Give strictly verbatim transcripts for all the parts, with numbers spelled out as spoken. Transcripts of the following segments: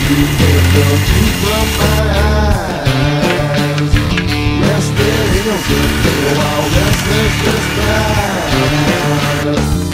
you take the truth from my eyes. Rested in your good day while restless just cries.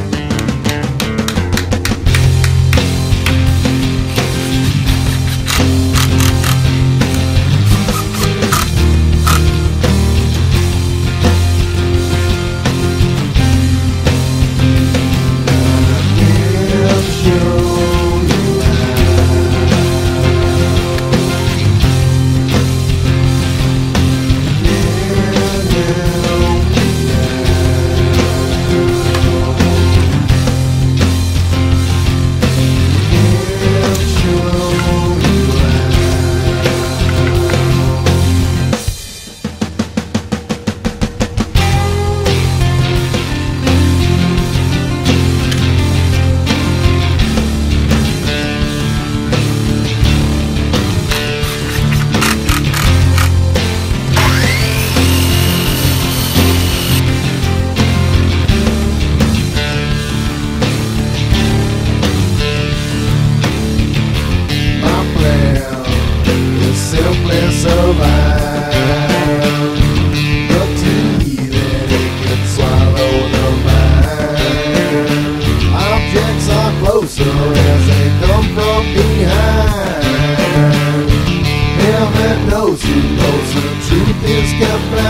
Simply survive, but to eat it, it can swallow the mind. Objects are closer as they come from behind. Heaven knows who knows the truth is kept back.